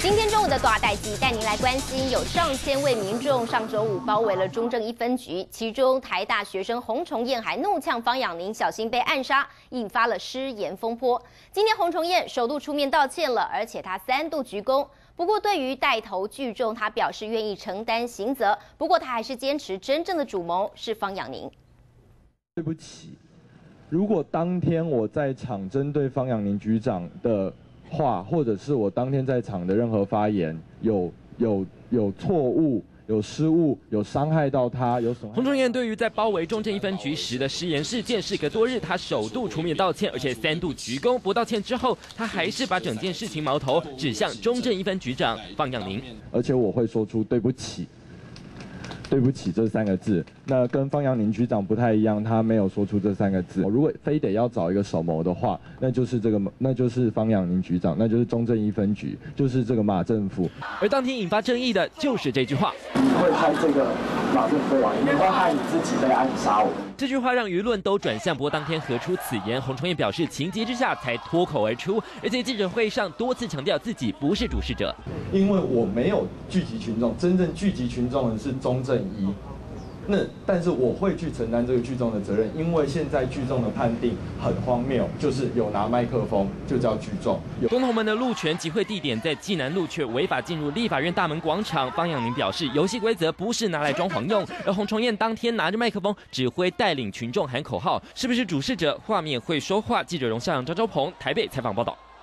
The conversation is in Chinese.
今天中午的大代记带您来关心，有上千位民众上周五包围了中正一分局，其中台大学生洪崇彦还怒呛方养宁小心被暗杀，引发了失言风波。今天洪崇彦首度出面道歉了，而且他3度鞠躬。不过对于带头聚众，他表示愿意承担刑责，不过他还是坚持真正的主谋是方养宁。 对不起，如果当天我在场针对方养宁局长的话，或者是我当天在场的任何发言有错误、有失误、有伤害到他、有损害。 洪崇彦对于在包围中正一分局时的失言事件，事隔多日，他首度出面道歉，而且3度鞠躬。不道歉之后，他还是把整件事情矛头指向中正一分局长方养宁， 而且我会说出对不起。对不起这3个字，那跟方养宁局长不太一样，他没有说出这3个字。如果非得要找一个首谋的话，那就是方养宁局长，那就是中正一分局，就是这个马政府。 而当天引发争议的就是这句话： 会拍这个马政府网，你会害你自己被暗杀我。 这句话让舆论都转向，不过当天何出此言？洪崇彦表示情急之下才脱口而出，而且记者会上多次强调自己不是主事者， 因为我没有聚集群众，真正聚集群众的是中正一。但是我会去承担这个聚众的责任，因为现在聚众的判定很荒谬，就是有拿麦克风就叫聚众。 公投门的路权集会地点在济南路，却违法进入立法院大门广场。方养宁表示，游戏规则不是拿来装潢用，而洪崇彦当天拿着麦克风指挥带领群众喊口号，是不是主事者？画面会说话。记者荣向、张昭鹏台北采访报道。